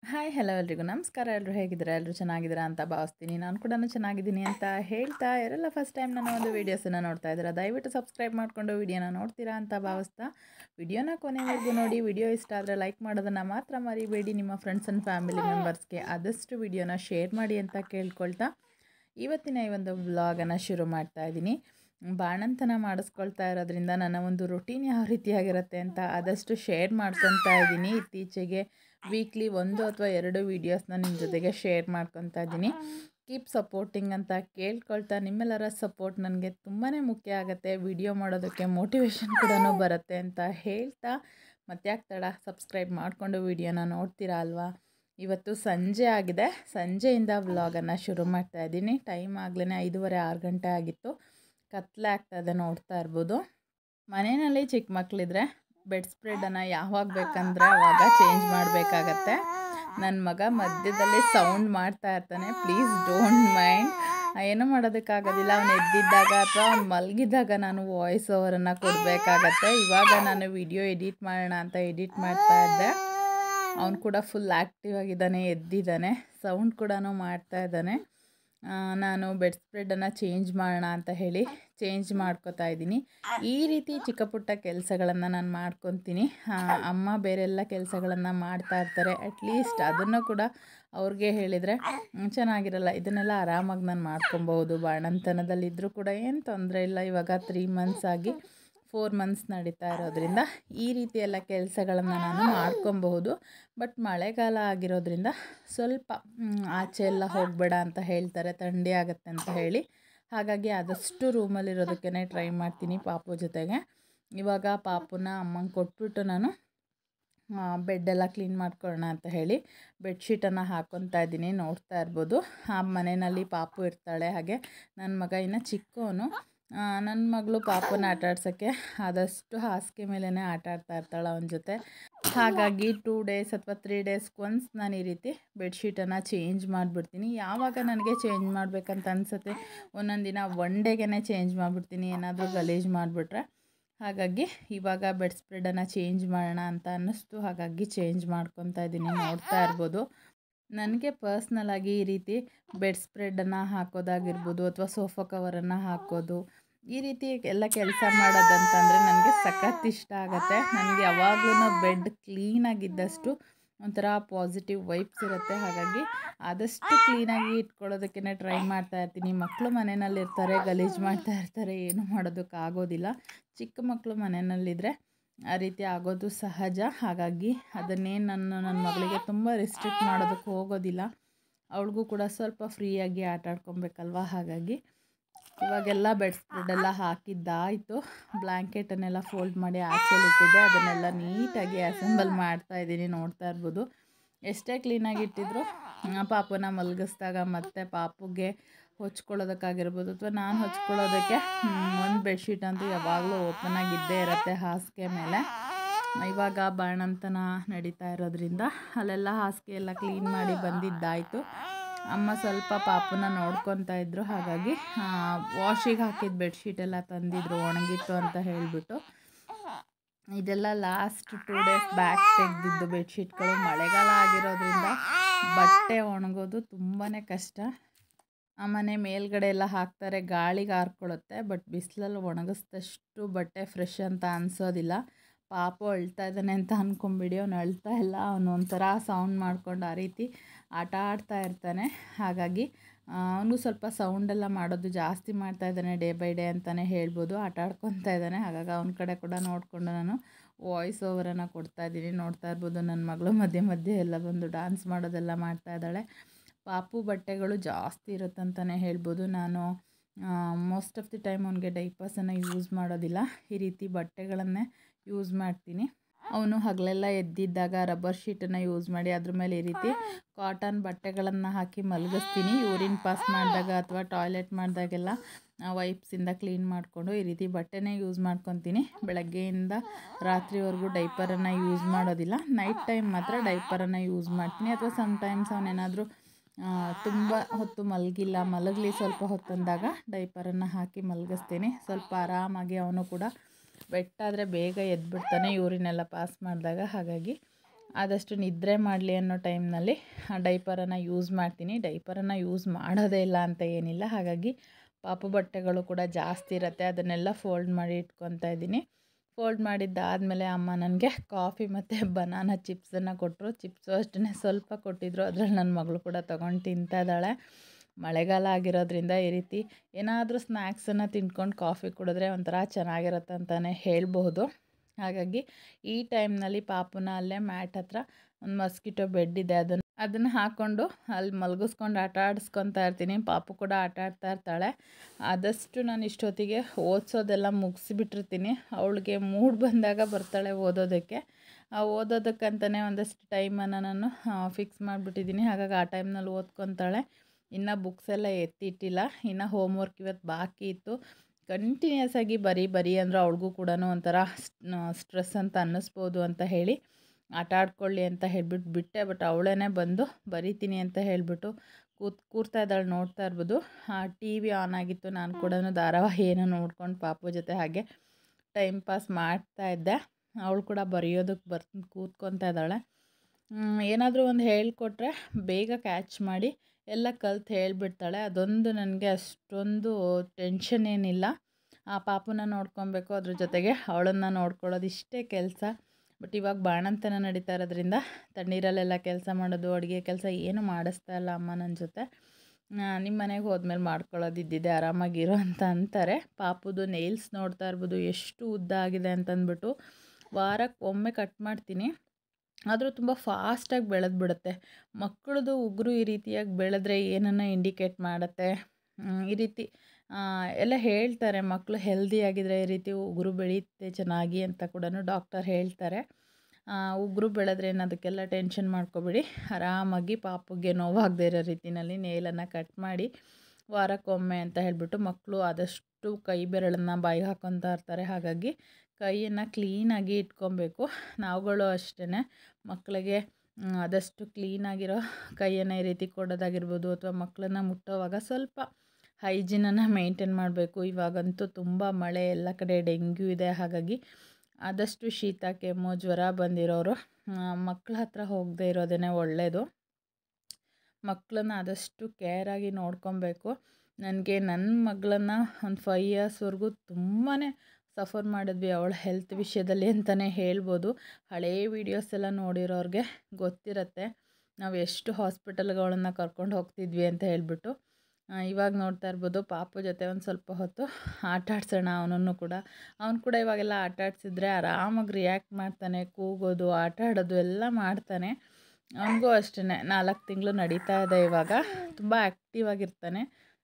Hi hello ಎಲ್ರಿಗೂ ನಮಸ್ಕಾರ. ಎಲ್ಲರೂ ಹೇಗಿದ್ದೀರಾ? ಎಲ್ಲರೂ ಚೆನ್ನಾಗಿದ್ದೀರಾ ಅಂತ ಭಾವಿಸ್ತೀನಿ. ನಾನು ಕೂಡ ಚೆನ್ನಾಗಿದ್ದೀನಿ ಅಂತ ಹೇಳ್ತಾ, ಯಾರೆಲ್ಲ ಫಸ್ಟ್ ಟೈಮ್ ನನ್ನ ಒಂದು ವೀಡಿಯೋಸನ್ನು ನೋಡ್ತಾ ಇದ್ದೀರಾ ದಯವಿಟ್ಟು ಸಬ್ಸ್ಕ್ರೈಬ್ ಮಾಡಿಕೊಂಡು ವಿಡಿಯೋನ ನೋಡ್ತೀರಾ ಅಂತ ಭಾವಿಸ್ತಾ, ವಿಡಿಯೋನ ಕೊನೆವರೆಗೂ ನೋಡಿ. ವಿಡಿಯೋ ಇಷ್ಟ ಆದರೆ ಲೈಕ್ ಮಾಡೋದನ್ನು ಮಾತ್ರ ಮರಿಬೇಡಿ. ನಿಮ್ಮ ಫ್ರೆಂಡ್ಸ್ ಆ್ಯಂಡ್ ಫ್ಯಾಮಿಲಿ ಮೆಂಬರ್ಸ್ಗೆ ಆದಷ್ಟು ವಿಡಿಯೋನ ಶೇರ್ ಮಾಡಿ ಅಂತ ಕೇಳ್ಕೊಳ್ತಾ, ಇವತ್ತಿನ ಈ ಒಂದು ವ್ಲಾಗನ್ನು ಶುರು ಮಾಡ್ತಾ ಇದ್ದೀನಿ. ಬಾಣಂತನ ಮಾಡಿಸ್ಕೊಳ್ತಾ ಇರೋದ್ರಿಂದ ನನ್ನ ಒಂದು ರೊಟೀನ್ ಯಾವ ರೀತಿಯಾಗಿರುತ್ತೆ ಅಂತ ಆದಷ್ಟು ಶೇರ್ ಮಾಡ್ಕೊತಾ ಇದ್ದೀನಿ. ಇತ್ತೀಚೆಗೆ ವೀಕ್ಲಿ 1 ಅಥವಾ 2 ವೀಡಿಯೋಸ್ನ ನಿಮ್ಮ ಜೊತೆಗೆ ಶೇರ್ ಮಾಡ್ಕೊತಾ ಇದ್ದೀನಿ. ಕೀಪ್ ಸಪೋರ್ಟಿಂಗ್ ಅಂತ ಕೇಳ್ಕೊಳ್ತಾ, ನಿಮ್ಮೆಲ್ಲರ ಸಪೋರ್ಟ್ ನನಗೆ ತುಂಬಾ ಮುಖ್ಯ ಆಗುತ್ತೆ. ವಿಡಿಯೋ ಮಾಡೋದಕ್ಕೆ ಮೋಟಿವೇಶನ್ ಕೂಡ ಬರುತ್ತೆ ಅಂತ ಹೇಳ್ತಾ, ಮತ್ತ್ಯಾಕೆ ತಡ, ಸಬ್ಸ್ಕ್ರೈಬ್ ಮಾಡಿಕೊಂಡು ವಿಡಿಯೋನ ನೋಡ್ತೀರಾ ಅಲ್ವಾ. ಇವತ್ತು ಸಂಜೆ ಆಗಿದೆ, ಸಂಜೆಯಿಂದ ವ್ಲಾಗನ್ನು ಶುರು ಮಾಡ್ತಾ ಇದ್ದೀನಿ. ಟೈಮ್ ಆಗಲೇ 5:30 6 ಗಂಟೆ ಆಗಿತ್ತು. ಕತ್ಲೆ ಆಗ್ತಾಯಿದೆ, ನೋಡ್ತಾ ಇರ್ಬೋದು. ಮನೆಯಲ್ಲಿ ಚಿಕ್ಕ ಮಕ್ಕಳಿದ್ರೆ ಬೆಡ್ ಸ್ಪ್ರೆಡನ್ನು ಯಾವಾಗ ಬೇಕಂದರೆ ಆವಾಗ ಚೇಂಜ್ ಮಾಡಬೇಕಾಗತ್ತೆ. ನನ್ನ ಮಗ ಮಧ್ಯದಲ್ಲಿ ಸೌಂಡ್ ಮಾಡ್ತಾ ಇರ್ತಾನೆ, ಪ್ಲೀಸ್ ಡೋಂಟ್ ಮೈಂಡ್. ಏನೂ ಮಾಡೋದಕ್ಕಾಗೋದಿಲ್ಲ. ಅವನು ಎದ್ದಿದ್ದಾಗ ಅಥವಾ ಅವ್ನು ಮಲಗಿದ್ದಾಗ ನಾನು ವಾಯ್ಸ್ ಓವರನ್ನು ಕೊಡಬೇಕಾಗತ್ತೆ. ಇವಾಗ ನಾನು ವಿಡಿಯೋ ಎಡಿಟ್ ಮಾಡೋಣ ಅಂತ ಎಡಿಟ್ ಮಾಡ್ತಾ ಇದ್ದೆ. ಅವನು ಕೂಡ ಫುಲ್ ಆ್ಯಕ್ಟಿವ್ ಆಗಿದ್ದಾನೆ, ಎದ್ದಿದ್ದಾನೆ, ಸೌಂಡ್ ಕೂಡ ಮಾಡ್ತಾ ಇದ್ದಾನೆ. ನಾನು ಬೆಡ್ ಸ್ಪ್ರೆಡನ್ನು ಚೇಂಜ್ ಮಾಡೋಣ ಅಂತ ಹೇಳಿ ಚೇಂಜ್ ಮಾಡ್ಕೋತಾ ಇದ್ದೀನಿ. ಈ ರೀತಿ ಚಿಕ್ಕ ಪುಟ್ಟ ಕೆಲಸಗಳನ್ನು ನಾನು ಮಾಡ್ಕೊತೀನಿ. ಅಮ್ಮ ಬೇರೆಲ್ಲ ಕೆಲಸಗಳನ್ನು ಮಾಡ್ತಾ ಇರ್ತಾರೆ. ಅಟ್ಲೀಸ್ಟ್ ಅದನ್ನು ಕೂಡ ಅವ್ರಿಗೆ ಹೇಳಿದರೆ ಚೆನ್ನಾಗಿರಲ್ಲ. ಇದನ್ನೆಲ್ಲ ಆರಾಮಾಗಿ ನಾನು ಮಾಡ್ಕೊಬಹುದು. ಬಾಣಂತನದಲ್ಲಿದ್ದರೂ ಕೂಡ ಏನು ತೊಂದರೆ ಇಲ್ಲ. ಇವಾಗ 3 ಮಂತ್ಸ್ ಆಗಿ 4 ಮಂತ್ಸ್ ನಡೀತಾ ಇರೋದ್ರಿಂದ ಈ ರೀತಿ ಎಲ್ಲ ಕೆಲಸಗಳನ್ನು ನಾನು ಮಾಡ್ಕೊಬಹುದು. ಬಟ್ ಮಳೆಗಾಲ ಆಗಿರೋದ್ರಿಂದ ಸ್ವಲ್ಪ ಆಚೆ ಎಲ್ಲ ಹೋಗಬೇಡ ಅಂತ ಹೇಳ್ತಾರೆ, ಥಂಡಿ ಆಗುತ್ತೆ ಅಂತ ಹೇಳಿ. ಹಾಗಾಗಿ ಆದಷ್ಟು ರೂಮಲ್ಲಿರೋದಕ್ಕೆ ಟ್ರೈ ಮಾಡ್ತೀನಿ ಪಾಪು ಜೊತೆಗೆ. ಇವಾಗ ಪಾಪುನ ಅಮ್ಮಂಗೆ ಕೊಟ್ಬಿಟ್ಟು ನಾನು ಬೆಡ್ಡೆಲ್ಲ ಕ್ಲೀನ್ ಮಾಡ್ಕೊಳ್ಳೋಣ ಅಂತ ಹೇಳಿ ಬೆಡ್ಶೀಟನ್ನು ಹಾಕ್ಕೊತಾ ಇದ್ದೀನಿ. ನೋಡ್ತಾ ಇರ್ಬೋದು, ಆ ಮನೆಯಲ್ಲಿ ಪಾಪು ಇರ್ತಾಳೆ. ಹಾಗೆ ನನ್ನ ಮಗ ಇನ್ನು ಚಿಕ್ಕವನು. ನನ್ನ ಮಗಳು ಪಾಪನ ಆಟಾಡ್ಸೋಕ್ಕೆ ಆದಷ್ಟು ಹಾಸಿಗೆ ಮೇಲೇ ಆಟ ಆಡ್ತಾ ಇರ್ತಾಳೆ ಅವನ ಜೊತೆ. ಹಾಗಾಗಿ 2 ಡೇಸ್ ಅಥವಾ 3 ಡೇಸ್ಗೆ ಒನ್ಸ್ ನಾನು ಈ ರೀತಿ ಬೆಡ್ಶೀಟನ್ನು ಚೇಂಜ್ ಮಾಡಿಬಿಡ್ತೀನಿ. ಯಾವಾಗ ನನಗೆ ಚೇಂಜ್ ಮಾಡಬೇಕಂತ ಅನಿಸುತ್ತೆ, ಒಂದೊಂದು ದಿನ 1 ಡೇಗೆ ಚೇಂಜ್ ಮಾಡಿಬಿಡ್ತೀನಿ, ಏನಾದರೂ ಗಲೀಜು ಮಾಡಿಬಿಟ್ರೆ. ಹಾಗಾಗಿ ಇವಾಗ ಬೆಡ್ ಸ್ಪ್ರೆಡನ್ನು ಚೇಂಜ್ ಮಾಡೋಣ ಅಂತ ಅನ್ನಿಸ್ತು, ಹಾಗಾಗಿ ಚೇಂಜ್ ಮಾಡ್ಕೊತಾ ಇದ್ದೀನಿ. ನೋಡ್ತಾ ಇರ್ಬೋದು, ನನಗೆ ಪರ್ಸ್ನಲಾಗಿ ಈ ರೀತಿ ಬೆಡ್ ಸ್ಪ್ರೆಡನ್ನು ಹಾಕೋದಾಗಿರ್ಬೋದು ಅಥವಾ ಸೋಫಾ ಕವರನ್ನು ಹಾಕೋದು, ಈ ರೀತಿ ಎಲ್ಲ ಕೆಲಸ ಮಾಡೋದಂತಂದರೆ ನನಗೆ ಸಖತ್ ಇಷ್ಟ ಆಗುತ್ತೆ. ನನಗೆ ಯಾವಾಗಲೂ ಬೆಡ್ ಕ್ಲೀನಾಗಿದ್ದಷ್ಟು ಒಂಥರ ಪಾಸಿಟಿವ್ ವೈಬ್ಸ್ ಇರುತ್ತೆ. ಹಾಗಾಗಿ ಆದಷ್ಟು ಕ್ಲೀನಾಗಿ ಇಟ್ಕೊಳ್ಳೋದಕ್ಕೆ ಟ್ರೈ ಮಾಡ್ತಾ ಇರ್ತೀನಿ. ಮಕ್ಕಳು ಮನೆಯಲ್ಲಿರ್ತಾರೆ, ಗಲೀಜು ಮಾಡ್ತಾ ಇರ್ತಾರೆ, ಏನು ಮಾಡೋದಕ್ಕಾಗೋದಿಲ್ಲ. ಚಿಕ್ಕ ಮಕ್ಕಳು ಮನೆಯಲ್ಲಿದ್ದರೆ ಆ ರೀತಿ ಆಗೋದು ಸಹಜ. ಹಾಗಾಗಿ ಅದನ್ನೇನು ನನ್ನ ಮಗಳಿಗೆ ತುಂಬ ರಿಸ್ಟ್ರಿಕ್ಟ್ ಮಾಡೋದಕ್ಕೆ ಹೋಗೋದಿಲ್ಲ. ಅವಳಿಗೂ ಕೂಡ ಸ್ವಲ್ಪ ಫ್ರೀಯಾಗಿ ಆಟ ಆಡ್ಕೊಬೇಕಲ್ವ. ಹಾಗಾಗಿ ಇವಾಗೆಲ್ಲ ಬೆಡ್ ಸ್ಪ್ರೆಡೆಲ್ಲ ಹಾಕಿದ್ದಾಯಿತು. ಬ್ಲ್ಯಾಂಕೆಟನ್ನೆಲ್ಲ ಫೋಲ್ಡ್ ಮಾಡಿ ಆಚೆಲಿಟ್ಟಿದ್ದೆ, ಅದನ್ನೆಲ್ಲ ನೀಟಾಗಿ ಅಸೆಂಬಲ್ ಮಾಡ್ತಾಯಿದ್ದೀನಿ. ನೋಡ್ತಾ ಇರ್ಬೋದು, ಎಷ್ಟೇ ಕ್ಲೀನಾಗಿ ಇಟ್ಟಿದ್ರು ಪಾಪುನ ಮಲಗಿಸ್ದಾಗ ಮತ್ತು ಪಾಪುಗೆ ಹೊಚ್ಕೊಳ್ಳೋದಕ್ಕಾಗಿರ್ಬೋದು ಅಥವಾ ನಾನು ಹೊಚ್ಕೊಳ್ಳೋದಕ್ಕೆ ಒಂದು ಬೆಡ್ಶೀಟ್ ಅಂತೂ ಯಾವಾಗಲೂ ಓಪನ್ ಆಗಿದ್ದೇ ಇರುತ್ತೆ ಹಾಸಿಗೆ ಮೇಲೆ. ಇವಾಗ ಬಾಣಂತನ ನಡೀತಾ ಇರೋದ್ರಿಂದ ಅಲ್ಲೆಲ್ಲ ಹಾಸಿಗೆ ಎಲ್ಲ ಕ್ಲೀನ್ ಮಾಡಿ ಬಂದಿದ್ದಾಯಿತು. ಅಮ್ಮ ಸ್ವಲ್ಪ ಪಾಪುನ ನೋಡ್ಕೊತಾ ಇದ್ದರು. ಹಾಗಾಗಿ ವಾಷಿಗೆ ಹಾಕಿದ ಬೆಡ್ಶೀಟೆಲ್ಲ ತಂದಿದ್ರು, ಒಣಗಿತ್ತು ಅಂತ ಹೇಳಿಬಿಟ್ಟು. ಇದೆಲ್ಲ ಲಾಸ್ಟ್ 2 ಡೇಸ್ ಬ್ಯಾಕ್ ತೆಗೆದಿದ್ದು ಬೆಡ್ಶೀಟ್ಗಳು. ಮಳೆಗಾಲ ಆಗಿರೋದ್ರಿಂದ ಬಟ್ಟೆ ಒಣಗೋದು ತುಂಬಾ ಕಷ್ಟ. ಆ ಮನೆ ಮೇಲ್ಗಡೆ ಎಲ್ಲ ಹಾಕ್ತಾರೆ, ಗಾಳಿಗೆ ಹಾರ್ಕೊಳ್ಳುತ್ತೆ. ಬಟ್ ಬಿಸಿಲಲ್ಲಿ ಒಣಗಿಸಿದಷ್ಟು ಬಟ್ಟೆ ಫ್ರೆಶ್ ಅಂತ ಅನಿಸೋದಿಲ್ಲ. ಪಾಪು ಅಳ್ತಾ ಇದ್ದಾನೆ ಅಂತ ಅಂದ್ಕೊಂಬಿಡಿ, ಅವನು ಅಳ್ತಾ ಇಲ್ಲ, ಅವನು ಒಂಥರ ಸೌಂಡ್ ಮಾಡ್ಕೊಂಡು ಆ ರೀತಿ ಆಟ ಆಡ್ತಾ ಇರ್ತಾನೆ. ಹಾಗಾಗಿ ಅವನು ಸ್ವಲ್ಪ ಸೌಂಡೆಲ್ಲ ಮಾಡೋದು ಜಾಸ್ತಿ ಮಾಡ್ತಾ ಇದ್ದಾನೆ, ಡೇ ಬೈ ಡೇ ಅಂತಲೇ ಹೇಳ್ಬೋದು. ಆಟ ಆಡ್ಕೊತಾ ಇದ್ದಾನೆ. ಹಾಗಾಗಿ ಅವನ ಕಡೆ ಕೂಡ ನೋಡಿಕೊಂಡು ನಾನು ವಾಯ್ಸ್ ಓವರನ್ನು ಕೊಡ್ತಾಯಿದ್ದೀನಿ. ನೋಡ್ತಾ ಇರ್ಬೋದು, ನನ್ನ ಮಗಳು ಮಧ್ಯೆ ಮಧ್ಯೆ ಎಲ್ಲ ಬಂದು ಡ್ಯಾನ್ಸ್ ಮಾಡೋದೆಲ್ಲ ಮಾಡ್ತಾ ಇದ್ದಾಳೆ. ಪಾಪು ಬಟ್ಟೆಗಳು ಜಾಸ್ತಿ ಇರುತ್ತಂತಲೇ ಹೇಳ್ಬೋದು. ನಾನು ಮೋಸ್ಟ್ ಆಫ್ ದಿ ಟೈಮ್ ಅವನಿಗೆ ಡೈಪರ್ಸನ್ನು ಯೂಸ್ ಮಾಡೋದಿಲ್ಲ, ಈ ರೀತಿ ಬಟ್ಟೆಗಳನ್ನೇ ಯೂಸ್ ಮಾಡ್ತೀನಿ. ಅವನು ಹಗಲೆಲ್ಲ ಎದ್ದಿದ್ದಾಗ ರಬ್ಬರ್ ಶೀಟನ್ನು ಯೂಸ್ ಮಾಡಿ ಅದ್ರ ಮೇಲೆ ಈ ರೀತಿ ಕಾಟನ್ ಬಟ್ಟೆಗಳನ್ನು ಹಾಕಿ ಮಲಗಿಸ್ತೀನಿ. ಯೂರಿನ್ ಪಾಸ್ ಮಾಡಿದಾಗ ಅಥವಾ ಟಾಯ್ಲೆಟ್ ಮಾಡಿದಾಗೆಲ್ಲ ವೈಪ್ಸಿಂದ ಕ್ಲೀನ್ ಮಾಡಿಕೊಂಡು ಈ ರೀತಿ ಬಟ್ಟೆನೇ ಯೂಸ್ ಮಾಡ್ಕೊತೀನಿ. ಬೆಳಗ್ಗೆಯಿಂದ ರಾತ್ರಿವರೆಗೂ ಡೈಪರನ್ನು ಯೂಸ್ ಮಾಡೋದಿಲ್ಲ. ನೈಟ್ ಟೈಮ್ ಮಾತ್ರ ಡೈಪರನ್ನು ಯೂಸ್ ಮಾಡ್ತೀನಿ. ಅಥವಾ ಸಮ್ಟೈಮ್ಸ್ ಅವನೇನಾದರೂ ತುಂಬ ಹೊತ್ತು ಮಲಗಲಿ ಸ್ವಲ್ಪ ಹೊತ್ತಂದಾಗ ಡೈಪರನ್ನು ಹಾಕಿ ಮಲಗಿಸ್ತೀನಿ. ಸ್ವಲ್ಪ ಆರಾಮಾಗಿ ಅವನು ಕೂಡ ಬೆಟ್ಟಾದರೆ ಬೇಗ ಎದ್ಬಿಡ್ತಾನೆ ಯೂರಿನೆಲ್ಲ ಪಾಸ್ ಮಾಡಿದಾಗ. ಹಾಗಾಗಿ ಆದಷ್ಟು ನಿದ್ರೆ ಮಾಡಲಿ ಅನ್ನೋ ಟೈಮ್ನಲ್ಲಿ ಡೈಪರನ್ನು ಯೂಸ್ ಮಾಡ್ತೀನಿ. ಡೈಪರನ್ನು ಯೂಸ್ ಮಾಡೋದೇ ಇಲ್ಲ ಅಂತ ಏನಿಲ್ಲ. ಹಾಗಾಗಿ ಪಾಪು ಬಟ್ಟೆಗಳು ಕೂಡ ಜಾಸ್ತಿ ಇರುತ್ತೆ, ಅದನ್ನೆಲ್ಲ ಫೋಲ್ಡ್ ಮಾಡಿ ಇಟ್ಕೊತಾ ಇದ್ದೀನಿ. ಫೋಲ್ಡ್ ಮಾಡಿದ್ದಾದಮೇಲೆ ಅಮ್ಮ ನನಗೆ ಕಾಫಿ ಮತ್ತು ಬನಾನಾ ಚಿಪ್ಸನ್ನು ಕೊಟ್ಟರು. ಚಿಪ್ಸು ಅಷ್ಟೇ ಸ್ವಲ್ಪ ಕೊಟ್ಟಿದ್ದರು, ಅದರಲ್ಲಿ ನನ್ನ ಮಗಳು ಕೂಡ ತೊಗೊಂಡು ತಿಂತಾ ಇದ್ದಾಳೆ. ಮಳೆಗಾಲ ಆಗಿರೋದ್ರಿಂದ ಈ ರೀತಿ ಏನಾದರೂ ಸ್ನ್ಯಾಕ್ಸನ್ನು ತಿಂದ್ಕೊಂಡು ಕಾಫಿ ಕುಡಿದ್ರೆ ಒಂಥರ ಚೆನ್ನಾಗಿರುತ್ತೆ ಅಂತಲೇ ಹೇಳ್ಬಹುದು. ಹಾಗಾಗಿ ಈ ಟೈಮ್ನಲ್ಲಿ ಪಾಪುನ ಅಲ್ಲೇ ಮ್ಯಾಟ್ ಹತ್ರ ಒಂದು ಮಸ್ಕಿಟೋ ಬೆಡ್ ಇದೆ, ಅದನ್ನು ಹಾಕ್ಕೊಂಡು ಅಲ್ಲಿ ಮಲಗಿಸ್ಕೊಂಡು ಆಟ ಆಡಿಸ್ಕೊತಾ ಇರ್ತೀನಿ. ಪಾಪು ಕೂಡ ಆಟ ಆಡ್ತಾ ಇರ್ತಾಳೆ. ಆದಷ್ಟು ನಾನು ಇಷ್ಟೊತ್ತಿಗೆ ಓದಿಸೋದೆಲ್ಲ ಮುಗಿಸಿಬಿಟ್ಟಿರ್ತೀನಿ. ಅವಳಿಗೆ ಮೂಡ್ ಬಂದಾಗ ಬರ್ತಾಳೆ ಓದೋದಕ್ಕೆ. ಓದೋದಕ್ಕಂತಲೇ ಒಂದಷ್ಟು ಟೈಮನ್ನು ನಾನು ಫಿಕ್ಸ್ ಮಾಡಿಬಿಟ್ಟಿದ್ದೀನಿ. ಹಾಗಾಗಿ ಆ ಟೈಮ್ನಲ್ಲಿ ಓದ್ಕೊತಾಳೆ. ಇನ್ನು ಬುಕ್ಸ್ ಎಲ್ಲ ಎತ್ತಿಟ್ಟಿಲ್ಲ, ಇನ್ನು ಹೋಮ್ವರ್ಕ್ ಇವತ್ತು ಬಾಕಿ ಇತ್ತು. ಕಂಟಿನ್ಯೂಸ್ ಆಗಿ ಬರೀ ಅಂದ್ರೆ ಅವಳಿಗೂ ಕೂಡ ಒಂಥರ ಸ್ಟ್ರೆಸ್ ಅಂತ ಅನ್ನಿಸ್ಬೋದು ಅಂತ ಹೇಳಿ ಆಟ ಆಡ್ಕೊಳ್ಳಿ ಅಂತ ಹೇಳ್ಬಿಟ್ಟು ಬಿಟ್ಟೆ. ಬಟ್ ಅವಳೇ ಬಂದು ಬರೀತೀನಿ ಅಂತ ಹೇಳಿಬಿಟ್ಟು ಕೂರ್ತಾ ಇದ್ದಾಳೆ. ನೋಡ್ತಾ ಇರ್ಬೋದು, ಟಿ ವಿ ಆನ್ ಆಗಿತ್ತು. ನಾನು ಕೂಡ ಧಾರಾವಾಹಿ ಏನೋ ನೋಡ್ಕೊಂಡು ಪಾಪು ಜೊತೆ ಹಾಗೆ ಟೈಮ್ ಪಾಸ್ ಮಾಡ್ತಾ ಇದ್ದೆ. ಅವಳು ಕೂಡ ಬರೆಯೋದಕ್ಕೆ ಕೂತ್ಕೊತಾ ಇದ್ದಾಳೆ. ಏನಾದರೂ ಒಂದು ಹೇಳಿಕೊಟ್ರೆ ಬೇಗ ಕ್ಯಾಚ್ ಮಾಡಿ ಎಲ್ಲ ಕಲ್ತು ಹೇಳಿಬಿಡ್ತಾಳೆ. ಅದೊಂದು ನನಗೆ ಅಷ್ಟೊಂದು ಟೆನ್ಷನ್ ಏನಿಲ್ಲ. ಆ ಪಾಪುನ ನೋಡ್ಕೊಬೇಕು, ಅದ್ರ ಜೊತೆಗೆ ಅವಳನ್ನು ನೋಡ್ಕೊಳ್ಳೋದು ಇಷ್ಟೇ ಕೆಲಸ. ಬಟ್ ಇವಾಗ ಬಾಣಂತನ ನಡೀತಾ ಇರೋದ್ರಿಂದ ತಣ್ಣೀರಲ್ಲೆಲ್ಲ ಕೆಲಸ ಮಾಡೋದು, ಅಡುಗೆ ಕೆಲಸ ಏನು ಮಾಡಿಸ್ತಾ ಇಲ್ಲ ಅಮ್ಮ ನನ್ನ ಜೊತೆ. ನಿಮ್ಮ ಮನೆಗೆ ಹೋದ್ಮೇಲೆ ಮಾಡ್ಕೊಳ್ಳೋದು ಇದ್ದಿದೆ, ಆರಾಮಾಗಿರೋ ಅಂತ ಅಂತಾರೆ. ಪಾಪುದು ನೇಲ್ಸ್ ನೋಡ್ತಾ ಇರ್ಬೋದು ಎಷ್ಟು ಉದ್ದ ಆಗಿದೆ ಅಂತಂದ್ಬಿಟ್ಟು. ವಾರಕ್ಕೆ ಒಮ್ಮೆ ಕಟ್ ಮಾಡ್ತೀನಿ, ಆದರೂ ತುಂಬ ಫಾಸ್ಟಾಗಿ ಬೆಳೆದ್ಬಿಡುತ್ತೆ. ಮಕ್ಕಳದು ಉಗುರು ಈ ರೀತಿಯಾಗಿ ಬೆಳೆದ್ರೆ ಏನನ್ನು ಇಂಡಿಕೇಟ್ ಮಾಡುತ್ತೆ, ಈ ರೀತಿ ಎಲ್ಲ ಹೇಳ್ತಾರೆ. ಮಕ್ಕಳು ಹೆಲ್ದಿಯಾಗಿದ್ದರೆ ಈ ರೀತಿ ಉಗುರು ಬೆಳೆಯುತ್ತೆ ಚೆನ್ನಾಗಿ ಅಂತ ಕೂಡ ಡಾಕ್ಟರ್ ಹೇಳ್ತಾರೆ. ಉಗುರು ಬೆಳೆದ್ರೆ ಅದಕ್ಕೆಲ್ಲ ಟೆನ್ಷನ್ ಮಾಡ್ಕೊಬೇಡಿ. ಆರಾಮಾಗಿ ಪಾಪುಗೆ ನೋವಾಗದೇ ಇರೋ ರೀತಿಯಲ್ಲಿ ನೇಲನ್ನು ಕಟ್ ಮಾಡಿ ವಾರಕ್ಕೊಮ್ಮೆ ಅಂತ ಹೇಳಿಬಿಟ್ಟು. ಮಕ್ಕಳು ಆದಷ್ಟು ಕೈ ಬೆರಳನ್ನು ಬಾಯಿಗೆ ಹಾಕ್ಕೊತಾ ಇರ್ತಾರೆ. ಹಾಗಾಗಿ ಕೈಯನ್ನು ಕ್ಲೀನಾಗಿ ಇಟ್ಕೊಬೇಕು. ನಾವುಗಳು ಅಷ್ಟೇ ಮಕ್ಕಳಿಗೆ ಆದಷ್ಟು ಕ್ಲೀನಾಗಿರೋ ಕೈಯನ್ನು ಈ ರೀತಿ ಕೊಡೋದಾಗಿರ್ಬೋದು, ಅಥವಾ ಮಕ್ಕಳನ್ನು ಮುಟ್ಟೋವಾಗ ಸ್ವಲ್ಪ ಹೈಜೀನನ್ನು ಮೇಂಟೈನ್ ಮಾಡಬೇಕು. ಇವಾಗಂತೂ ತುಂಬ ಮಳೆ, ಎಲ್ಲ ಕಡೆ ಡೆಂಗ್ಯೂ ಇದೆ. ಹಾಗಾಗಿ ಆದಷ್ಟು ಶೀತ, ಕೆಮ್ಮು, ಜ್ವರ ಬಂದಿರೋರು ಮಕ್ಕಳ ಹತ್ರ ಹೋಗದೇ ಇರೋದೇ ಒಳ್ಳೆಯದು. ಮಕ್ಕಳನ್ನ ಆದಷ್ಟು ಕೇರಾಗಿ ನೋಡ್ಕೊಬೇಕು. ನನಗೆ ನನ್ನ ಮಗಳನ್ನು ಒಂದು 5 ಇಯರ್ಸ್ವರೆಗೂ ತುಂಬಾ ಸಫರ್ ಮಾಡಿದ್ವಿ ಅವಳ ಹೆಲ್ತ್ ವಿಷಯದಲ್ಲಿ ಅಂತಲೇ ಹೇಳ್ಬೋದು. ಹಳೇ ವೀಡಿಯೋಸ್ ಎಲ್ಲ ನೋಡಿರೋರಿಗೆ ಗೊತ್ತಿರುತ್ತೆ ನಾವು ಎಷ್ಟು ಹಾಸ್ಪಿಟಲ್ಗಳನ್ನು ಕರ್ಕೊಂಡು ಹೋಗ್ತಿದ್ವಿ ಅಂತ ಹೇಳ್ಬಿಟ್ಟು. ಇವಾಗ ನೋಡ್ತಾ ಇರ್ಬೋದು, ಪಾಪು ಜೊತೆ ಒಂದು ಸ್ವಲ್ಪ ಹೊತ್ತು ಆಟ ಆಡ್ಸೋಣ. ಅವನು ಕೂಡ ಇವಾಗೆಲ್ಲ ಆಟ ಆಡಿಸಿದ್ರೆ ಆರಾಮಾಗಿ ರಿಯಾಕ್ಟ್ ಮಾಡ್ತಾನೆ. ಕೂಗೋದು, ಆಟ ಆಡೋದು ಎಲ್ಲ ಮಾಡ್ತಾನೆ. ಅವನಿಗೂ ಅಷ್ಟೇ 4 ತಿಂಗಳು ನಡೀತಾ ಇದೆ ಇವಾಗ. ತುಂಬ ಆ್ಯಕ್ಟಿವ್ ಆಗಿರ್ತಾನೆ.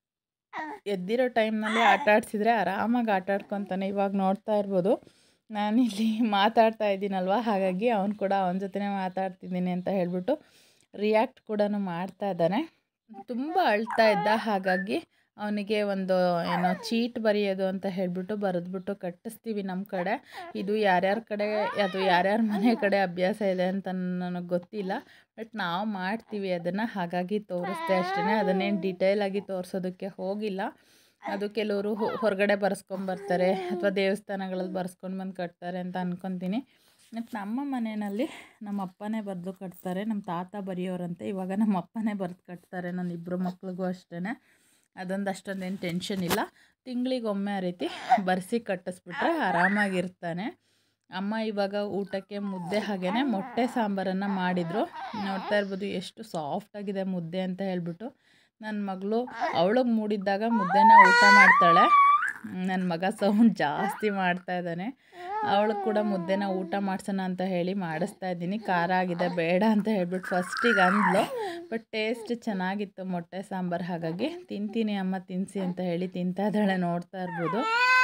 ಎದ್ದಿರೋ ಟೈಮ್ನಲ್ಲಿ ಆಟ ಆಡಿಸಿದ್ರೆ ಆರಾಮಾಗಿ ಆಟ ಆಡ್ಕೊತಾನೆ. ಇವಾಗ ನೋಡ್ತಾ ಇರ್ಬೋದು, ನಾನಿಲ್ಲಿ ಮಾತಾಡ್ತಾ ಇದ್ದೀನಲ್ವ, ಹಾಗಾಗಿ ಅವನು ಕೂಡ ಅವನ ಜೊತೆ ಮಾತಾಡ್ತಿದ್ದೀನಿ ಅಂತ ಹೇಳ್ಬಿಟ್ಟು ರಿಯಾಕ್ಟ್ ಕೂಡ ಮಾಡ್ತಾ ಇದ್ದಾನೆ. ತುಂಬ ಅಳ್ತಾ ಇದ್ದ. ಹಾಗಾಗಿ ಅವನಿಗೆ ಒಂದು ಏನೋ ಚೀಟ್ ಬರೆಯೋದು ಅಂತ ಹೇಳಿಬಿಟ್ಟು ಬರೆದ್ಬಿಟ್ಟು ಕಟ್ಟಿಸ್ತೀವಿ ನಮ್ಮ ಕಡೆ. ಇದು ಯಾರ್ಯಾರ ಕಡೆ ಅದು ಯಾರ್ಯಾರ ಮನೆ ಕಡೆ ಅಭ್ಯಾಸ ಇದೆ ಅಂತ ನನಗೆ ಗೊತ್ತಿಲ್ಲ, ಬಟ್ ನಾವು ಮಾಡ್ತೀವಿ ಅದನ್ನು. ಹಾಗಾಗಿ ತೋರಿಸ್ದೆ ಅಷ್ಟೇ, ಅದನ್ನೇನು ಡೀಟೇಲಾಗಿ ತೋರಿಸೋದಕ್ಕೆ ಹೋಗಿಲ್ಲ. ಅದು ಕೆಲವರು ಹೊರಗಡೆ ಬರ್ಸ್ಕೊಂಬರ್ತಾರೆ ಅಥವಾ ದೇವಸ್ಥಾನಗಳಲ್ಲಿ ಬರ್ಸ್ಕೊಂಡು ಬಂದು ಕಟ್ತಾರೆ ಅಂತ ಅಂದ್ಕೊತೀನಿ. ಮತ್ತು ನಮ್ಮ ಮನೆಯಲ್ಲಿ ನಮ್ಮ ಅಪ್ಪನೇ ಬರೆದು ಕಟ್ತಾರೆ. ನಮ್ಮ ತಾತ ಬರೆಯೋರಂತೆ, ಇವಾಗ ನಮ್ಮ ಅಪ್ಪನೇ ಬರೆದು ಕಟ್ತಾರೆ ನನ್ನ ಇಬ್ಬರು ಮಕ್ಳಿಗೂ ಅಷ್ಟೇ. ಅದೊಂದು ಅಷ್ಟೊಂದೇನು ಟೆನ್ಷನ್ ಇಲ್ಲ. ತಿಂಗಳಿಗೊಮ್ಮೆ ಆ ರೀತಿ ಬರೆಸಿ ಕಟ್ಟಿಸ್ಬಿಟ್ರೆ ಆರಾಮಾಗಿರ್ತಾನೆ. ಅಮ್ಮ ಇವಾಗ ಊಟಕ್ಕೆ ಮುದ್ದೆ ಹಾಗೆಯೇ ಮೊಟ್ಟೆ ಸಾಂಬಾರನ್ನು ಮಾಡಿದರು. ನೋಡ್ತಾ ಇರ್ಬೋದು ಎಷ್ಟು ಸಾಫ್ಟಾಗಿದೆ ಮುದ್ದೆ ಅಂತ ಹೇಳ್ಬಿಟ್ಟು. ನನ್ನ ಮಗಳು ಅವಳಿಗೆ ಮೂಡಿದ್ದಾಗ ಮುದ್ದೆನ ಊಟ ಮಾಡ್ತಾಳೆ. ನನ್ನ ಮಗ ಸೌಂಡ್ ಜಾಸ್ತಿ ಮಾಡ್ತಾ ಇದ್ದಾನೆ. ಅವಳು ಕೂಡ ಮುದ್ದೆನ ಊಟ ಮಾಡಿಸೋಣ ಅಂತ ಹೇಳಿ ಮಾಡಿಸ್ತಾ ಇದ್ದೀನಿ. ಖಾರ ಆಗಿದೆ ಬೇಡ ಅಂತ ಹೇಳ್ಬಿಟ್ಟು ಫಸ್ಟಿಗೆ ಅಂದ್ಲು, ಬಟ್ ಟೇಸ್ಟ್ ಚೆನ್ನಾಗಿತ್ತು ಮೊಟ್ಟೆ ಸಾಂಬಾರು. ಹಾಗಾಗಿ ತಿಂತೀನಿ ಅಮ್ಮ ತಿನ್ನಿಸಿ ಅಂತ ಹೇಳಿ ತಿಂತಾ ಇದ್ದಾಳೆ. ನೋಡ್ತಾ ಇರ್ಬೋದು,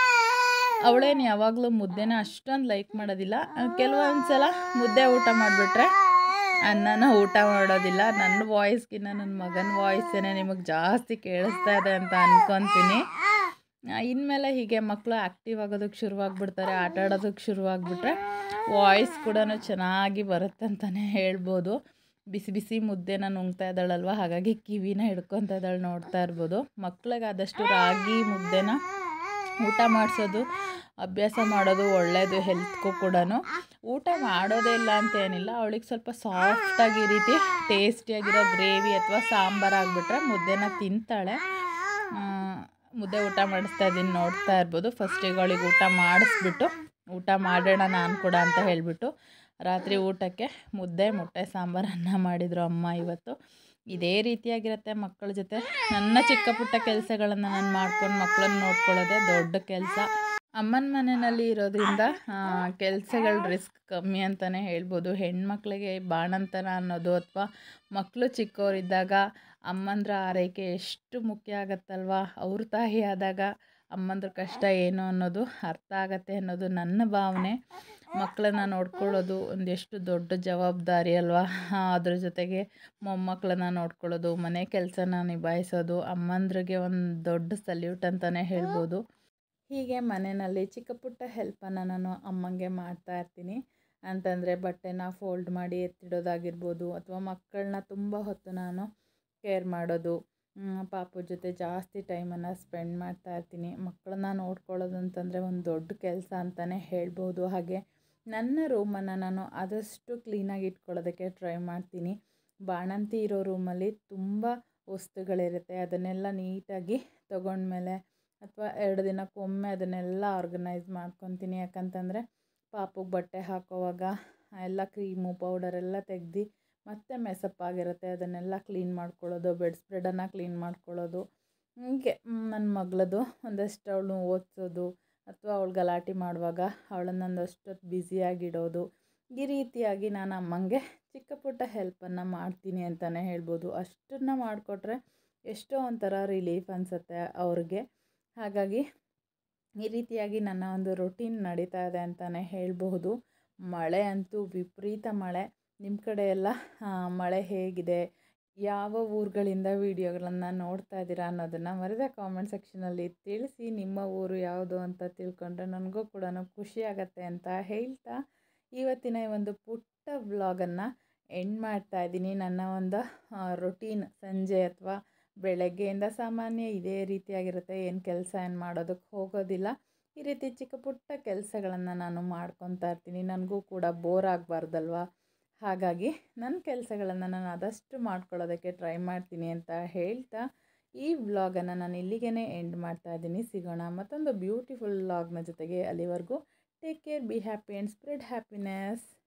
ಅವಳೇನು ಯಾವಾಗಲೂ ಮುದ್ದೆನ ಅಷ್ಟೊಂದು ಲೈಕ್ ಮಾಡೋದಿಲ್ಲ. ಕೆಲವೊಂದು ಸಲ ಮುದ್ದೆ ಊಟ ಮಾಡಿಬಿಟ್ರೆ ಅನ್ನನ ಊಟ ಮಾಡೋದಿಲ್ಲ. ನನ್ನ ವಾಯ್ಸ್ಗಿನ್ನ ನನ್ನ ಮಗನ ವಾಯ್ಸೇನೆ ನಿಮಗೆ ಜಾಸ್ತಿ ಕೇಳಿಸ್ತಾ ಇದೆ ಅಂತ ಅಂದ್ಕೊತೀನಿ. ಇನ್ಮೇಲೆ ಹೀಗೆ ಮಕ್ಕಳು ಆ್ಯಕ್ಟಿವ್ ಆಗೋದಕ್ಕೆ ಶುರುವಾಗ್ಬಿಡ್ತಾರೆ, ಆಟ ಆಡೋದಕ್ಕೆ ಶುರುವಾಗ್ಬಿಟ್ರೆ ವಾಯ್ಸ್ ಕೂಡ ಚೆನ್ನಾಗಿ ಬರುತ್ತೆ ಅಂತಲೇ ಹೇಳ್ಬೋದು. ಬಿಸಿ ಬಿಸಿ ಮುದ್ದೆನ ನುಂಗ್ತಾ ಇದ್ದಾಳಲ್ವ, ಹಾಗಾಗಿ ಕಿವಿನ ಹಿಡ್ಕೊತಾ ಇದ್ದಾಳೆ. ನೋಡ್ತಾ ಇರ್ಬೋದು, ಮಕ್ಳಿಗೆ ಆದಷ್ಟು ರಾಗಿ ಮುದ್ದೆನ ಊಟ ಮಾಡಿಸೋದು ಅಭ್ಯಾಸ ಮಾಡೋದು ಒಳ್ಳೆಯದು ಹೆಲ್ತ್ಗೂ ಕೂಡ. ಊಟ ಮಾಡೋದೇ ಇಲ್ಲ ಅಂತ ಏನಿಲ್ಲ, ಅವಳಿಗೆ ಸ್ವಲ್ಪ ಸಾಫ್ಟಾಗಿ ಈ ರೀತಿ ಟೇಸ್ಟಿಯಾಗಿರೋ ಗ್ರೇವಿ ಅಥವಾ ಸಾಂಬಾರು ಆಗಿಬಿಟ್ರೆ ಮುದ್ದೆನ ತಿಂತಾಳೆ. ಮುದ್ದೆ ಊಟ ಮಾಡಿಸ್ತಾ ಇದ್ದೀನಿ, ನೋಡ್ತಾ ಇರ್ಬೋದು. ಫಸ್ಟಿಗೆ ಅವಳಿಗೆ ಊಟ ಮಾಡಿಸ್ಬಿಟ್ಟು ಊಟ ಮಾಡೋಣ ನಾನು ಕೂಡ ಅಂತ ಹೇಳಿಬಿಟ್ಟು ರಾತ್ರಿ ಊಟಕ್ಕೆ ಮುದ್ದೆ ಮೊಟ್ಟೆ ಸಾಂಬಾರನ್ನು ಮಾಡಿದರು ಅಮ್ಮ ಇವತ್ತು. ಇದೇ ರೀತಿಯಾಗಿರುತ್ತೆ ಮಕ್ಕಳ ಜೊತೆ. ನನ್ನ ಚಿಕ್ಕ ಪುಟ್ಟ ಕೆಲಸಗಳನ್ನು ನಾನು ಮಾಡ್ಕೊಂಡು ಮಕ್ಕಳನ್ನ ನೋಡ್ಕೊಳ್ಳೋದೇ ದೊಡ್ಡ ಕೆಲಸ. ಅಮ್ಮನ ಮನೆಯಲ್ಲಿ ಇರೋದ್ರಿಂದ ಕೆಲಸಗಳ ರಿಸ್ಕ್ ಕಮ್ಮಿ ಅಂತಲೇ ಹೇಳ್ಬೋದು. ಹೆಣ್ಮಕ್ಳಿಗೆ ಬಾಣಂತನ ಅನ್ನೋದು ಅಥವಾ ಮಕ್ಕಳು ಚಿಕ್ಕವರಿದ್ದಾಗ ಅಮ್ಮಂದ್ರ ಆರೈಕೆ ಎಷ್ಟು ಮುಖ್ಯ ಆಗತ್ತಲ್ವ. ಅವ್ರ ತಾಯಿ ಆದಾಗ ಅಮ್ಮಂದ್ರ ಕಷ್ಟ ಏನು ಅನ್ನೋದು ಅರ್ಥ ಆಗತ್ತೆ ಅನ್ನೋದು ನನ್ನ ಭಾವನೆ. ಮಕ್ಕಳನ್ನ ನೋಡ್ಕೊಳ್ಳೋದು ಒಂದೆಷ್ಟು ದೊಡ್ಡ ಜವಾಬ್ದಾರಿ ಅಲ್ವಾ. ಅದ್ರ ಜೊತೆಗೆ ಮೊಮ್ಮಕ್ಕಳನ್ನ ನೋಡ್ಕೊಳ್ಳೋದು, ಮನೆ ಕೆಲಸನ ನಿಭಾಯಿಸೋದು ಅಮ್ಮಂದ್ರಿಗೆ ಒಂದು ದೊಡ್ಡ ಸಲ್ಯೂಟ್ ಅಂತಲೇ ಹೇಳ್ಬೋದು. ಹೀಗೆ ಮನೆಯಲ್ಲಿ ಚಿಕ್ಕ ಪುಟ್ಟ ಹೆಲ್ಪನ್ನು ನಾನು ಅಮ್ಮಂಗೆ ಮಾಡ್ತಾ ಇರ್ತೀನಿ. ಅಂತಂದರೆ ಬಟ್ಟೆನ ಫೋಲ್ಡ್ ಮಾಡಿ ಎತ್ತಿಡೋದಾಗಿರ್ಬೋದು, ಅಥವಾ ಮಕ್ಕಳನ್ನ ತುಂಬ ಹೊತ್ತು ನಾನು ಕೇರ್ ಮಾಡೋದು, ಪಾಪು ಜೊತೆ ಜಾಸ್ತಿ ಟೈಮನ್ನು ಸ್ಪೆಂಡ್ ಮಾಡ್ತಾ ಇರ್ತೀನಿ. ಮಕ್ಕಳನ್ನ ನೋಡ್ಕೊಳ್ಳೋದು ಅಂತಂದರೆ ಒಂದು ದೊಡ್ಡ ಕೆಲಸ ಅಂತಲೇ ಹೇಳ್ಬೋದು. ಹಾಗೆ ನನ್ನ ರೂಮನ್ನು ನಾನು ಆದಷ್ಟು ಕ್ಲೀನಾಗಿ ಇಟ್ಕೊಳ್ಳೋದಕ್ಕೆ ಟ್ರೈ ಮಾಡ್ತೀನಿ. ಬಾಣಂತಿ ಇರೋ ರೂಮಲ್ಲಿ ತುಂಬ ವಸ್ತುಗಳಿರುತ್ತೆ, ಅದನ್ನೆಲ್ಲ ನೀಟಾಗಿ ತೊಗೊಂಡ್ಮೇಲೆ ಅಥವಾ 2 ದಿನಕ್ಕೊಮ್ಮೆ ಅದನ್ನೆಲ್ಲ ಆರ್ಗನೈಸ್ ಮಾಡ್ಕೊತೀನಿ. ಯಾಕಂತಂದರೆ ಪಾಪುಗೆ ಬಟ್ಟೆ ಹಾಕೋವಾಗ ಎಲ್ಲ ಕ್ರೀಮು ಪೌಡರೆಲ್ಲ ತೆಗ್ದು ಮತ್ತೆ ಮೆಸಪ್ಪಾಗಿರುತ್ತೆ, ಅದನ್ನೆಲ್ಲ ಕ್ಲೀನ್ ಮಾಡ್ಕೊಳ್ಳೋದು, ಬೆಡ್ ಸ್ಪ್ರೆಡನ್ನು ಕ್ಲೀನ್ ಮಾಡ್ಕೊಳ್ಳೋದು. ಹೀಗೆ ನನ್ನ ಮಗಳದು ಒಂದಷ್ಟು ಅವಳು ಓದಿಸೋದು ಅಥವಾ ಅವಳು ಗಲಾಟೆ ಮಾಡುವಾಗ ಅವಳನ್ನು ಒಂದಷ್ಟೊತ್ತು ಬ್ಯುಸಿಯಾಗಿಡೋದು, ಈ ರೀತಿಯಾಗಿ ನಾನು ಅಮ್ಮಂಗೆ ಚಿಕ್ಕ ಪುಟ್ಟ ಹೆಲ್ಪನ್ನು ಮಾಡ್ತೀನಿ ಅಂತಲೇ ಹೇಳ್ಬೋದು. ಅಷ್ಟನ್ನು ಮಾಡಿಕೊಟ್ರೆ ಎಷ್ಟೋ ಒಂಥರ ರಿಲೀಫ್ ಅನಿಸುತ್ತೆ ಅವ್ರಿಗೆ. ಹಾಗಾಗಿ ಈ ರೀತಿಯಾಗಿ ನನ್ನ ಒಂದು ರೊಟೀನ್ ನಡೀತಾ ಇದೆ ಅಂತಲೇ ಹೇಳಬಹುದು. ಮಳೆ ಅಂತೂ ವಿಪರೀತ ಮಳೆ. ನಿಮ್ಮ ಕಡೆ ಎಲ್ಲ ಮಳೆ ಹೇಗಿದೆ, ಯಾವ ಊರುಗಳಿಂದ ವೀಡಿಯೋಗಳನ್ನು ನೋಡ್ತಾ ಇದ್ದೀರಾ ಅನ್ನೋದನ್ನು ಮರೆದ ಕಾಮೆಂಟ್ ಸೆಕ್ಷನಲ್ಲಿ ತಿಳಿಸಿ. ನಿಮ್ಮ ಊರು ಯಾವುದು ಅಂತ ತಿಳ್ಕೊಂಡ್ರೆ ನನಗೂ ಕೂಡ ಖುಷಿ ಆಗುತ್ತೆ ಅಂತ ಹೇಳ್ತಾ ಇವತ್ತಿನ ಈ ಒಂದು ಪುಟ್ಟ ವ್ಲಾಗನ್ನು ಎಂಡ್ ಮಾಡ್ತಾ ಇದ್ದೀನಿ. ನನ್ನ ಒಂದು ರೊಟೀನ್ ಸಂಜೆ ಅಥವಾ ಬೆಳಗ್ಗೆಯಿಂದ ಸಾಮಾನ್ಯ ಇದೇ ರೀತಿಯಾಗಿರುತ್ತೆ. ಏನು ಕೆಲಸ ಮಾಡೋದಕ್ಕೆ ಹೋಗೋದಿಲ್ಲ. ಈ ರೀತಿ ಚಿಕ್ಕ ಪುಟ್ಟ ಕೆಲಸಗಳನ್ನು ನಾನು ಮಾಡ್ಕೊತಾ ಇರ್ತೀನಿ. ನನಗೂ ಕೂಡ ಬೋರ್ ಆಗಬಾರ್ದಲ್ವ. ಹಾಗಾಗಿ ನನ್ನ ಕೆಲಸಗಳನ್ನು ನಾನು ಆದಷ್ಟು ಮಾಡ್ಕೊಳ್ಳೋದಕ್ಕೆ ಟ್ರೈ ಮಾಡ್ತೀನಿ ಅಂತ ಹೇಳ್ತಾ ಈ ವ್ಲಾಗನ್ನು ನಾನು ಇಲ್ಲಿಗೇ ಎಂಡ್ ಮಾಡ್ತಾ ಇದ್ದೀನಿ. ಸಿಗೋಣ ಮತ್ತೊಂದು ಬ್ಯೂಟಿಫುಲ್ ವ್ಲಾಗ್ನ ಜೊತೆಗೆ. ಅಲ್ಲಿವರೆಗೂ take care, be happy and spread happiness.